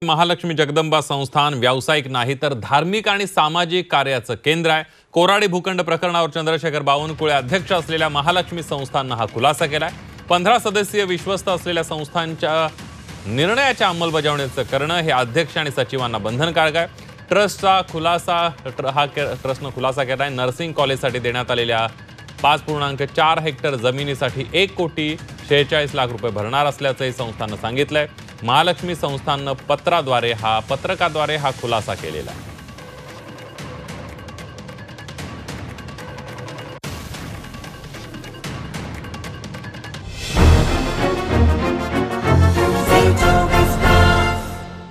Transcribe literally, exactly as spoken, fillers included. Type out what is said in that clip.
महालक्ष्मी जगदंबा संस्थान व्यावसायिक नाही तर धार्मिक आणि सामाजिक कार्याचं केंद्र आहे। कोराडी भूखंड प्रकरणावर चंद्रशेखर बावनकुळे अध्यक्ष असलेल्या महालक्ष्मी संस्थानने हा खुलासा केलाय। पंधरा सदस्यीय विश्वस्त असलेल्या संस्थांच्या निर्णयाच्या अंमलबजावणीचं करणं हे अध्यक्ष आणि सचिवांना बंधनकारक आहे। ट्रस्टचा खुलासा हा ट्रस्टने खुलासा केलाय। नर्सिंग कॉलेजसाठी देण्यात आलेल्या पाच पूर्णांक चार हेक्टर जमिनीसाठी एक कोटी शेहेचाळीस लाख रुपये भरणार असल्याचंही संस्थानं सांगितलंय। महालक्ष्मी संस्थाननं पत्राद्वारे हा पत्रकाद्वारे हा खुलासा केलेला आहे।